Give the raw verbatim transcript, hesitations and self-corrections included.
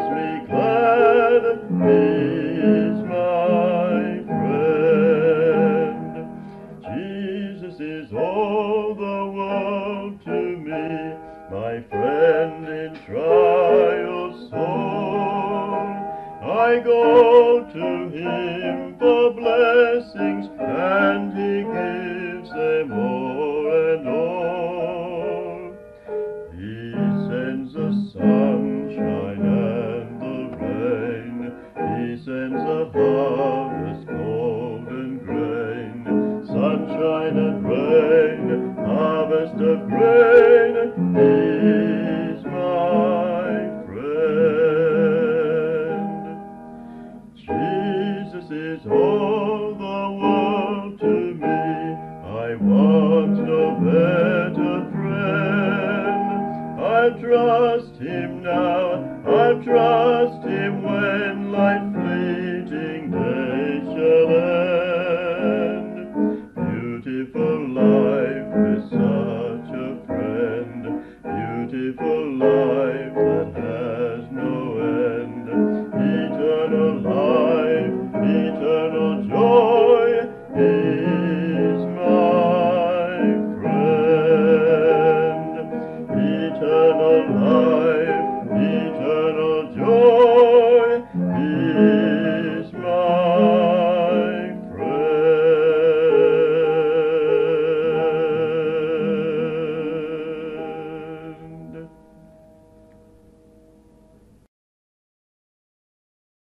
makes me glad. He's my friend. Jesus is all the world to me, my friend in trial sore. I go to him for blessings, and he gives them more and more. He sends the sunshine and the rain, he sends the harvest golden grain. Sunshine and rain, harvest of grain, he's my friend. Jesus is all the world to me, I want no better friend. I'll trust him now, I'll trust